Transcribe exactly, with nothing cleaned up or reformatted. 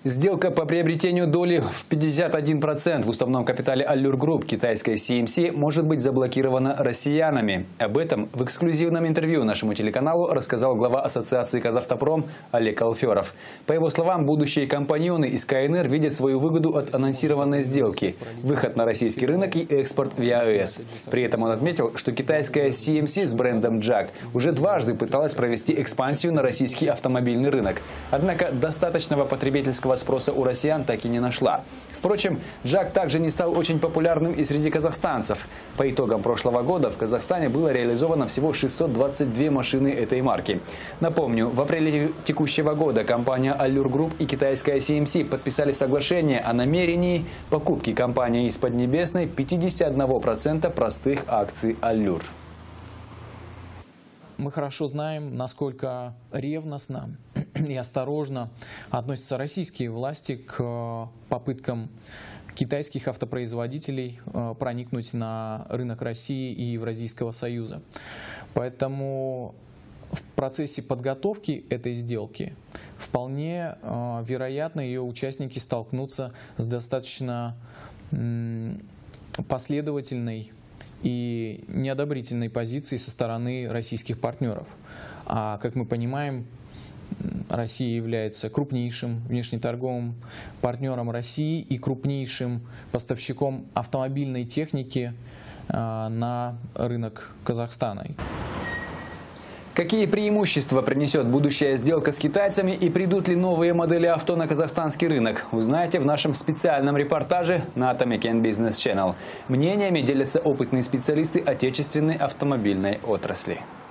Сделка по приобретению доли в пятьдесят один процент в уставном капитале Allur Group китайской си эм си может быть заблокирована россиянами. Об этом в эксклюзивном интервью нашему телеканалу рассказал глава ассоциации «Казавтопром» Олег Алферов. По его словам, будущие компаньоны из ка эн эр видят свою выгоду от анонсированной сделки – выход на российский рынок и экспорт в е а эс. При этом он отметил, что китайская си эм си с брендом джак уже дважды пыталась провести экспансию на российский автомобильный рынок. Однако достаточного потребительского спроса у россиян так и не нашла. Впрочем, джак также не стал очень популярным и среди казахстанцев. По итогам прошлого года в Казахстане было реализовано всего шестьсот двадцать две машины этой марки. Напомню, в апреле текущего года компания Allur Group и китайская си эм си подписали соглашение о намерении покупки компании из Поднебесной пятидесяти одного процента простых акций Allur. Мы хорошо знаем, насколько ревностно и осторожно относятся российские власти к попыткам китайских автопроизводителей проникнуть на рынок России и Евразийского союза. Поэтому в процессе подготовки этой сделки вполне вероятно ее участники столкнутся с достаточно последовательной и неодобрительной позиции со стороны российских партнеров. А как мы понимаем, Россия является крупнейшим внешнеторговым партнером России и крупнейшим поставщиком автомобильной техники на рынок Казахстана. Какие преимущества принесет будущая сделка с китайцами и придут ли новые модели авто на казахстанский рынок, узнаете в нашем специальном репортаже на Atomic and Business Channel. Мнениями делятся опытные специалисты отечественной автомобильной отрасли.